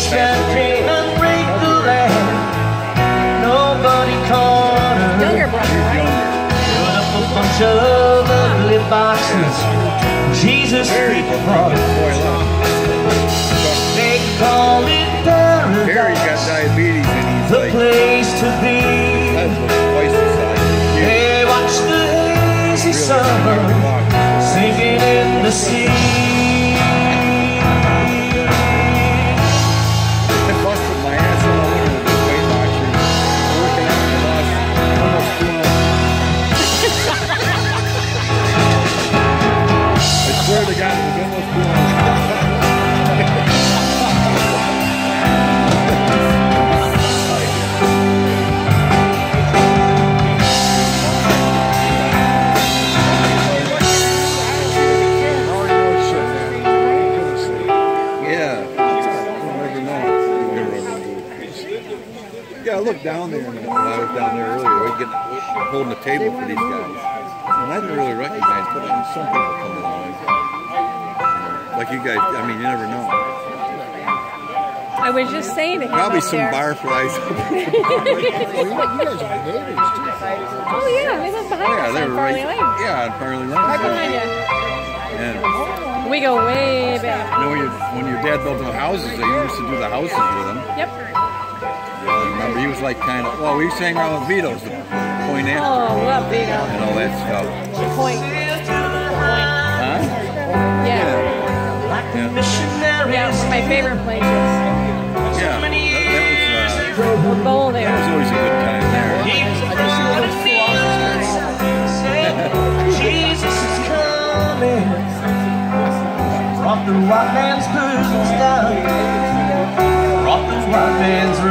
man came and raped the lad. Nobody caught her. Younger brother, right? Put up a bunch of ugly boxes. Jesus Street Front. They call it Harry's got paradise, diabetes and he's the like place to be. twice the size. Hey, watch the hazy sun sinking in the sea. I busted my ass in the winter with this Weight Watchers. Working out and lost almost 2 ounces. I swear to God, it was almost 2 ounces. Yeah, I looked down there when I was down there earlier. We were holding a table for these guys, and I didn't really recognize, but some people come along. Like you guys, I mean, you never know. I was just saying to him. Probably some barflies. You guys are neighbors too. Oh yeah, they live behind us they on were Farley right. Lane. Yeah, on Farley Lane. Right behind you. And We go way back. you know, when your dad built them houses, they used to do the houses with them. Yep. I remember he was like kind of, well, we used to hang around with Vito's, the point after. Oh, love Vito. And all that stuff. Point. Huh? Yeah. Yeah. Yeah, it's my favorite places. Yeah, that We'll go there. was always a good time there. Jesus is coming. Brought the white man's burdens down. Brought the white man's